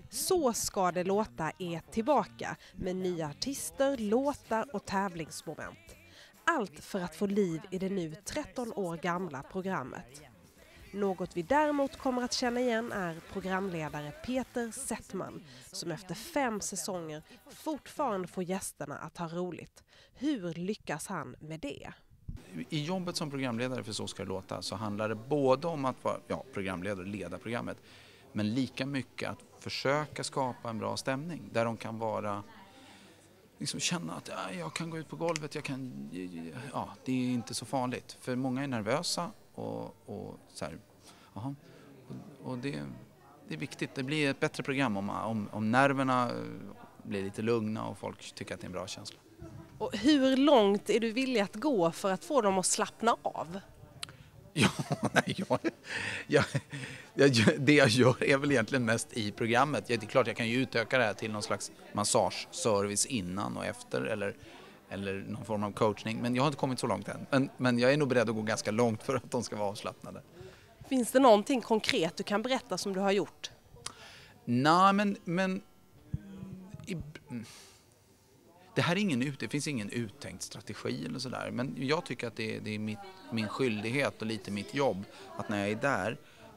Så ska det låta är tillbaka med nya artister, låtar och tävlingsmoment. Allt för att få liv i det nu 13 år gamla programmet. Något vi däremot kommer att känna igen är programledare Peter Settman som efter 5 säsonger fortfarande får gästerna att ha roligt. Hur lyckas han med det? I jobbet som programledare för Så ska det låta så handlar det både om att vara programledare och leda programmet, men lika mycket att försöka skapa en bra stämning där de kan vara liksom känna att jag kan gå ut på golvet, det är inte så farligt. För många är nervösa och så här, och det är viktigt. Det blir ett bättre program om nerverna blir lite lugna och folk tycker att det är en bra känsla. Och hur långt är du villig att gå för att få dem att slappna av? Det jag gör är väl egentligen mest i programmet. Det är klart jag kan ju utöka det här till någon slags massageservice innan och efter eller någon form av coachning. Men jag har inte kommit så långt än. Men jag är nog beredd att gå ganska långt för att de ska vara avslappnade. Finns det någonting konkret du kan berätta som du har gjort? Nej, men det här är det finns ingen uttänkt strategi eller sådär. Men jag tycker att det är min skyldighet och lite mitt jobb att när jag är där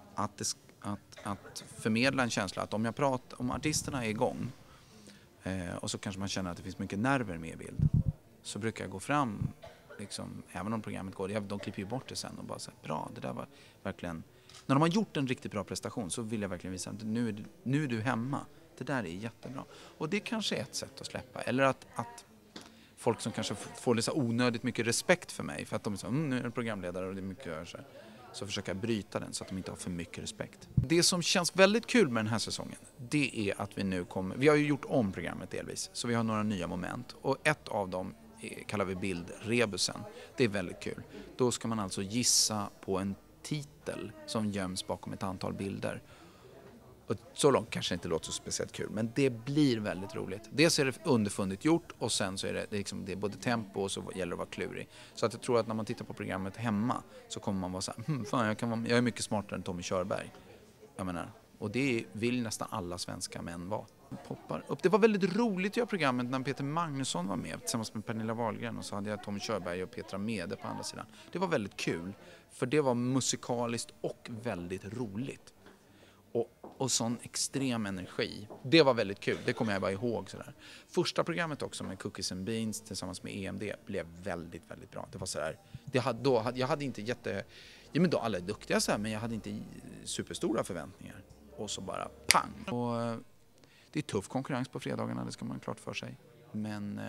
att förmedla en känsla att om artisterna är igång och så kanske man känner att det finns mycket nerver med i bild, så brukar jag gå fram liksom, även om programmet går, de klipper ju bort det sen och bara säger bra, det där var verkligen, när de har gjort en riktigt bra prestation så vill jag verkligen visa att nu är du hemma. Det där är jättebra. Och det kanske är ett sätt att släppa. Eller att folk som kanske får lite onödigt mycket respekt för mig. För att de är så, nu är jag programledare och det är mycket att göra. Så försöker jag bryta den så att de inte har för mycket respekt. Det som känns väldigt kul med den här säsongen, det är att vi har ju gjort om programmet delvis. Så vi har några nya moment. Och ett av dem kallar vi bildrebusen. Det är väldigt kul. Då ska man alltså gissa på en titel som göms bakom ett antal bilder. Och så långt kanske inte låter så speciellt kul, men det blir väldigt roligt. Dels är det underfundigt gjort och sen så är det är både tempo och så gäller det att vara klurig. Så att jag tror att när man tittar på programmet hemma så kommer man vara så här, jag är mycket smartare än Tommy Körberg. Jag menar, och det vill nästan alla svenska män vara. Poppar upp. Det var väldigt roligt att göra programmet när Peter Magnusson var med tillsammans med Pernilla Wahlgren och så hade jag Tommy Körberg och Petra Mede på andra sidan. Det var väldigt kul för det var musikaliskt och väldigt roligt. Och sån extrem energi. Det var väldigt kul, det kommer jag bara ihåg sådär. Första programmet också med Cookies and Beans tillsammans med EMD blev väldigt, väldigt bra. Det var sådär, jag hade inte men då alla är duktiga så här, men jag hade inte superstora förväntningar. Och så bara pang! Och det är tuff konkurrens på fredagarna, det ska man klart för sig. Men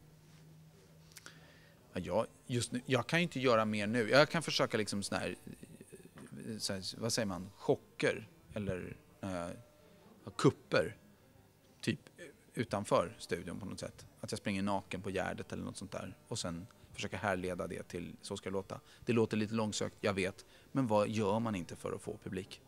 jag kan ju inte göra mer nu. Jag kan försöka liksom så här, vad säger man, chocker eller kupper typ utanför studion på något sätt. Att jag springer naken på Gärdet eller något sånt där och sen försöka härleda det till Så ska det låta. Det låter lite långsökt, jag vet, men vad gör man inte för att få publik?